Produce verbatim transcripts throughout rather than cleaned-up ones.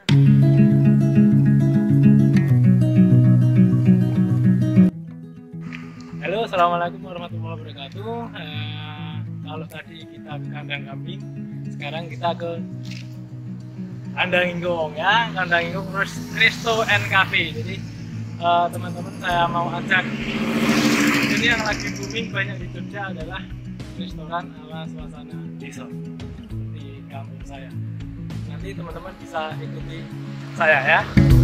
Halo, assalamualaikum warahmatullahi wabarakatuh. Uh, kalau tadi kita ke kandang kambing, sekarang kita ke kandang ingkung ya, kandang ingkung Resto and Cafe. Jadi teman-teman uh, saya mau ajak, ini yang lagi booming banyak di Jogja adalah restoran ala suasana desa di kampung saya. Nanti teman-teman bisa ikuti saya ya.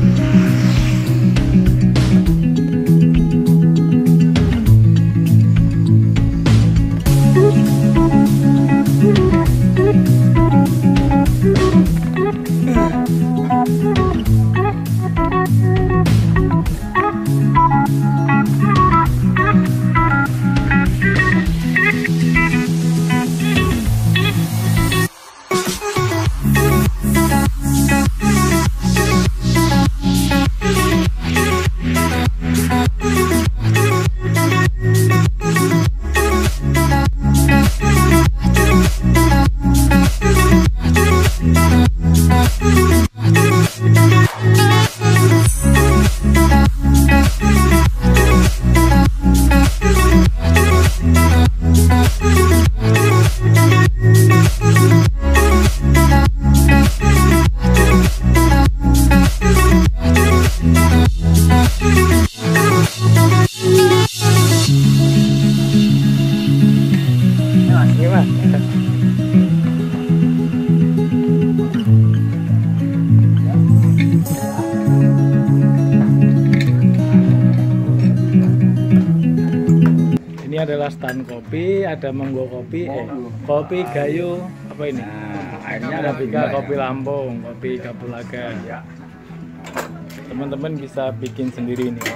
Ini adalah stand kopi, ada Monggo Kopi, eh, kopi Gayo, apa ini? Nah, airnya Arabica, kopi Lampung, kopi Kapulaga. Teman-teman bisa bikin sendiri nih.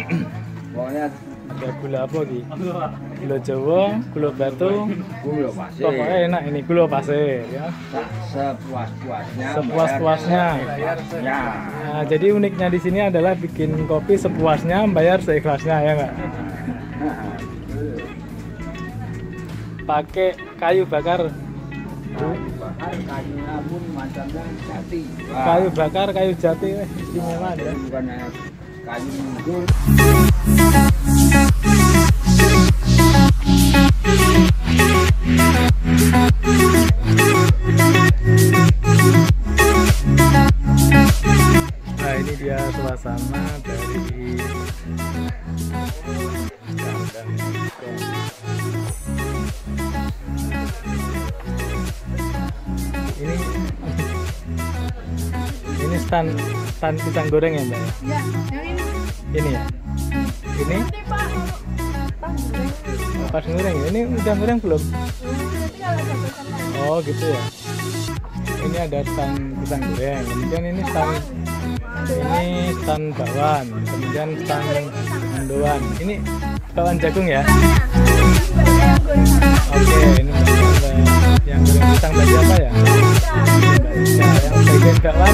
Ada gula apa nih? Gula Jawa, gula batu, gula pasir. Pokoknya enak ini gula pasir ya. Sepuas-puasnya. Sepuas-puasnya. Ya. Nah, jadi uniknya di sini adalah bikin kopi sepuasnya, bayar seikhlasnya ya nggak? Pakai kayu bakar. Kayu bakar, kayu labun, macamnya jati. Wah. Kayu bakar, kayu jati, eh, istimewa ya. Bukan hanya kayu munggur. Nah, ini dia suasana dari kandang ingkung. Ini ini stand stand pisang goreng ya Mbak? Ya, yang ini. Ini ya? Ini? Ini Pak, Oh, pas goreng ya? Ini udah goreng belum? tinggal ada pesan. Oh gitu ya? Ini ada stand pisang goreng, kemudian ini stand ini stand bakwan, kemudian stand mendoan. Ini bakwan jagung ya? Oke, ini Mbak, yang goreng pisang baju apa ya? Nah, yang bagian bakwan.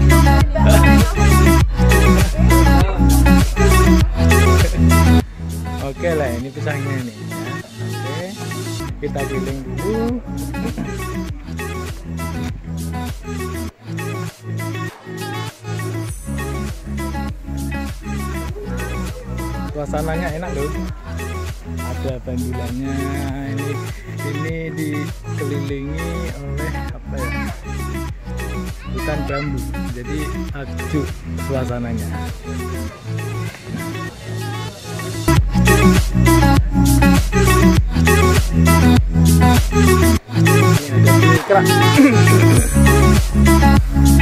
Oke lah, ini pisangnya nih ya. Oke, kita giling dulu. Suasananya enak loh. Ada bandulannya. Ini ini dikelilingi oleh apa ya? Hutan bambu. Jadi sejuk suasananya. Ini ada mie kerak.